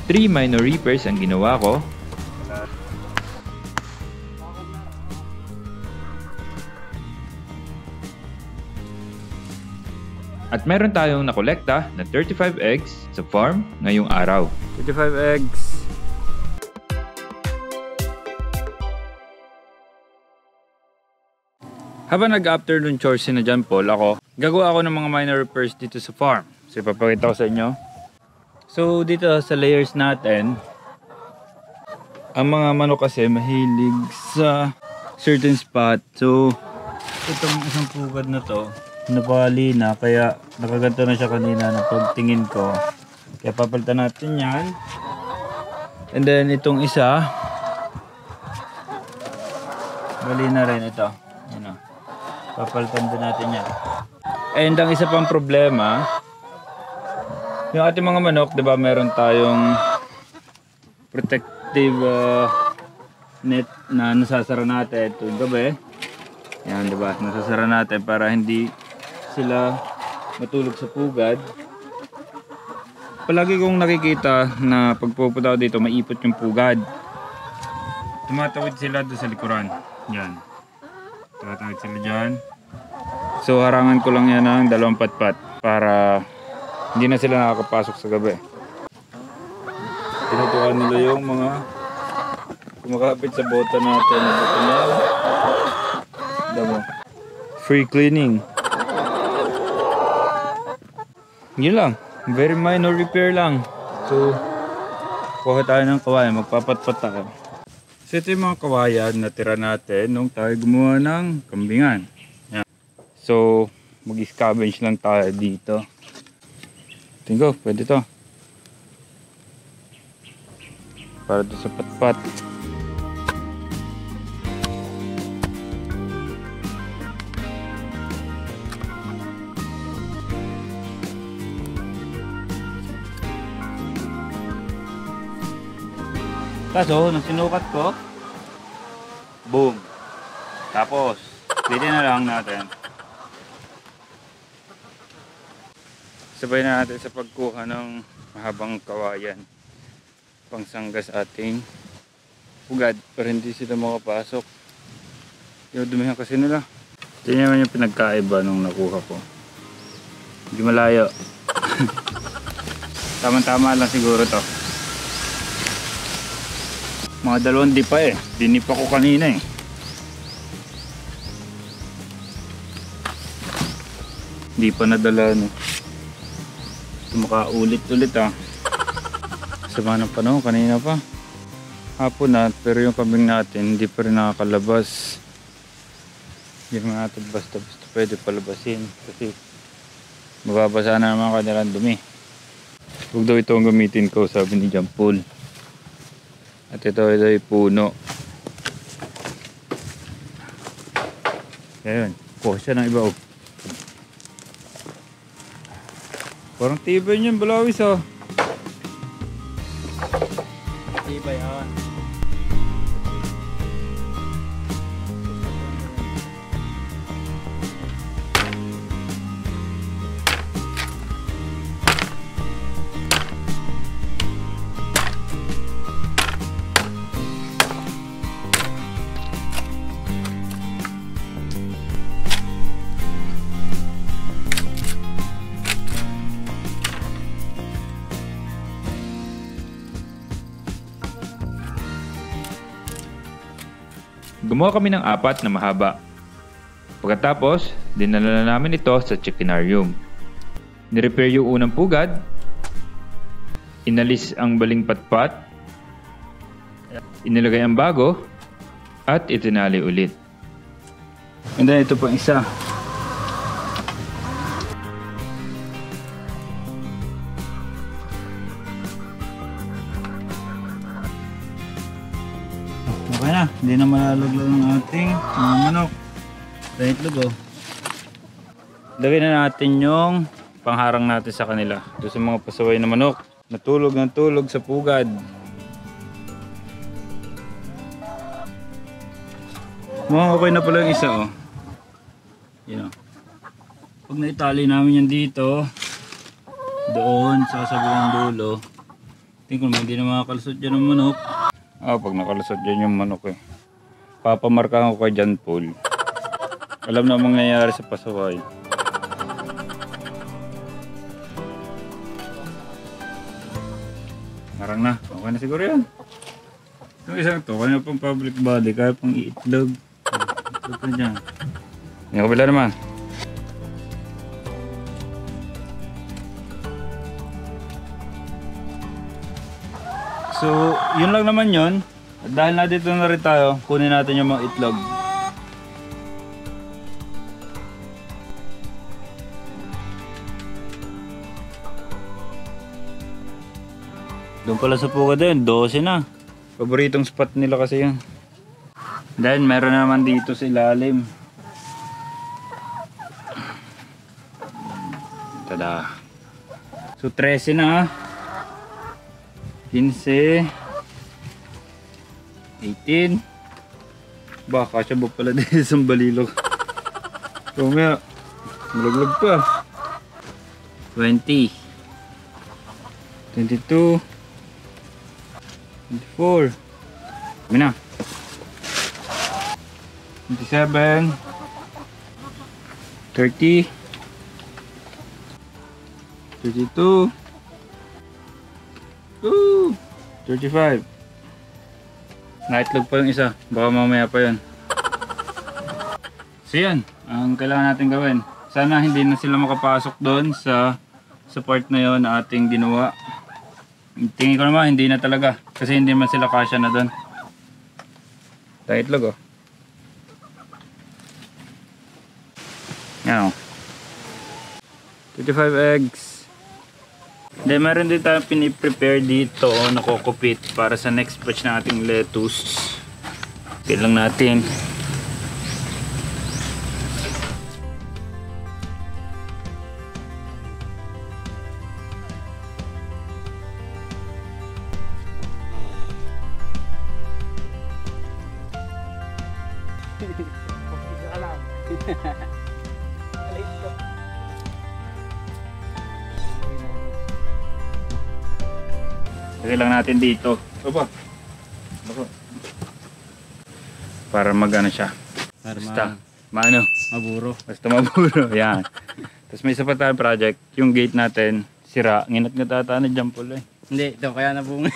3 minor repairs ang ginawa ko. At meron tayong nakolekta na 35 eggs sa farm ngayong araw. 35 eggs. Habang nag-afternoon chores na dyan, Paul, gagawa ako ng mga minor repairs dito sa farm. So, ipapakita ko sa inyo. So, dito sa layers natin, ang mga manok kasi mahilig sa certain spot. So, itong isang pugad na to, napali na, kaya nakaganto na siya kanina na pagtingin ko. Kaya papalitan natin yan. And then, itong isa, bali na rin ito. Yan o. Papalitan din natin yan. And ang isa pang problema, yung ating mga manok, diba, meron tayong protective net na nasasara natin tuwing gabi. Yan, diba, nasasara natin para hindi sila matulog sa pugad. Palagi kong nakikita na pag pupunta ako dito, maipot yung pugad. Tumatawid sila doon sa likuran. Yan. Tumatawid sila dyan. So harangan ko lang yan ng 2 patpat para hindi na sila nakakapasok sa gabi. Tinutukan nila yung mga kumakapit sa bota natin. Damo. Free cleaning. Yun lang. Very minor repair lang. So, kuha tayo ng kawayan. Magpapatpat tayo. So, ito yung mga kawayan na tira natin nung tayo gumawa ng kambingan. Yan. So, mag-scavenge lang tayo dito. Tingko, pwede to. Para doon sa patpat. Kaso, nung sinukat ko, boom. Tapos, pwede na lang natin. Sabay na natin sa pagkuha ng mahabang kawayan. Pangsanggas ating pugad para hindi sila makapasok. Yung dumihan kasi nila. Ito naman yung pinagkaiba nung nakuha ko. Hindi malayo. Tama-tama lang siguro to. Mga 2 di pa eh. Dinip ako kanina eh. Di pa nadala no. Makaulit-ulit ah. Sama ng panahon kanina pa. Hapon na pero yung kambing natin hindi pa rin nakakalabas. Hindi natin basta-basta pwede palabasin. Kasi mababasa na naman kanilang dumi. Huwag daw ito ang gamitin ko, sabi ni John Paul. At ito ay puno. Ayan, kuha siya ng iba oh. Parang tibay niyan, balawis oh. Tibay ah. Gumawa kami ng 4 na mahaba. Pagkatapos, dinala na namin ito sa chickenarium. Nirepair yung unang pugad, inalis ang baling patpat, inilagay ang bago, at itinali ulit. And then ito pang isa. Okay na, hindi na malalaglag ng ating mga manok. Dahil itlog oh. Lagay na natin yung pangharang natin sa kanila. Doon sa mga pasaway na manok. Natulog ng tulog sa pugad. Mukhang okay na pala yung isa oh. Yun oh. Pag naitali namin yan dito, doon sa kasabilang dulo, Tingnan ko, hindi na makakalusot dyan ng manok. Pag nakalusot dyan yung manok eh. Papamarkahan ko kay John Paul. Alam na ang mangyayari sa pasaway. Marang na. Okay na siguro yan. Yung isang to, kanya pang public body, kaya pang iitlog. Itlog na dyan. Yung kabila naman. So, yun lang naman yun. At dahil na dito na rin tayo, kunin natin yung mga itlog. Doon pala sa puka din, 12 na. Paboritong spot nila kasi yan. Then meron naman dito sa ilalim. Tada. So 13 na. 15. 18. Baka siya ba pala din sa balilog. So nga, malaglag pa. 20. 22. 24. Kami na. 27. 30. 32. 35. Naitlog pa yung isa. Baka mamaya pa yun. So yan. Ang kailangan natin gawin. Sana hindi na sila makapasok doon sa part na yun na ating ginawa. Tingin ko naman hindi na talaga. Kasi hindi man sila kasya na doon. Naitlog oh. Yan oh. 35 eggs. Then meron din tayong piniprepare dito na kokopit para sa next batch ng ating lettuce. Okay lang natin. Lagay lang natin dito. Opo. Para magano siya. Basta maburo. Basta maburo. Yan. Tapos may isa pa tayong project. Yung gate natin sira. Nginat-ngat ata na dyan pala eh. Hindi, ito kaya nabunga.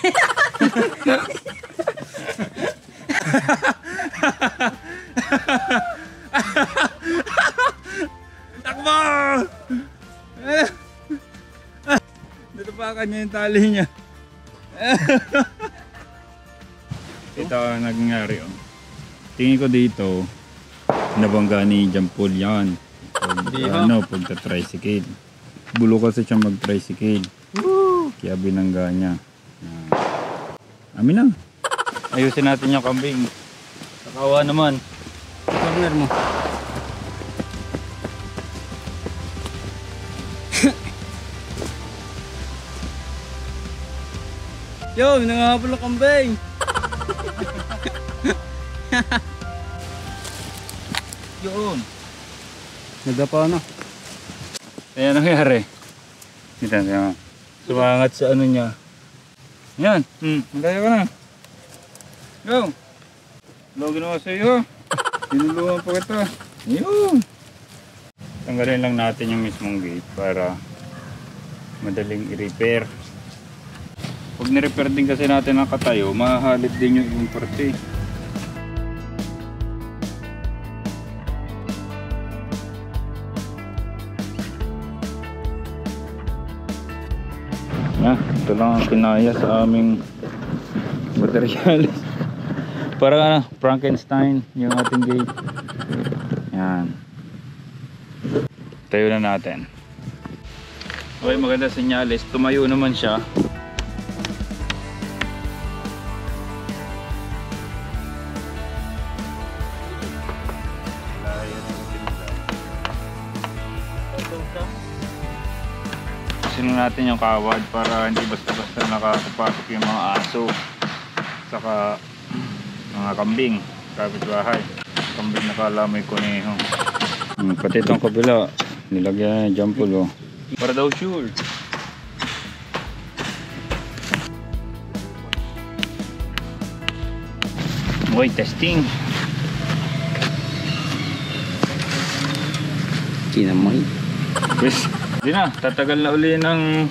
Takbo! Natupakan niya yung tali niya. Ito ang nangyari oh. Tingin ko dito nabangga ni Jampol yan. Pagta-tricycle. Bulo kasi siya mag-tricycle. Kaya binangga niya. Amin na. Ayusin natin yung kambing. Nakawa naman. Corner mo. Yo, nangahabol ang kambing. Yun. Nagdapa na. Kaya nangyari. Kita niya. Sumangat sa ano niya. Yan. Magaya ka na. Go. Hello, ginawa sa iyo. Tinulungan pa kita. Yun. Tanggalin lang natin yung mismong gate para madaling i-repair. Pag ni-repair din kasi natin ang katayo, mahahalip din yung ibang parte. Ito lang ang kinaya sa aming materials. Parang Frankenstein yung ating gate. Yan. Tayo na natin. Okay, maganda senyales. Tumayo naman siya. Sino natin yung kawad para hindi basta-basta nakakapasok yung mga aso saka mga kambing, kapitbahay, kambing nakalamay kuneho. Pati itong kabila nilagyan ng Jampol oh. Para daw sure. Okay, testing. Kinamay. Yes. Di na, tatagal na uli ng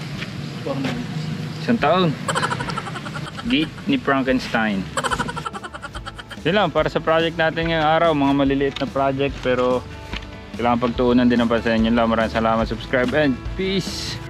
1 taon. Gate ni Frankenstein. Yun lang, para sa project natin ngayong araw, mga maliliit na project pero kailangan pagtuunan din ang pansin. Yun lang, maraming salamat, subscribe and peace!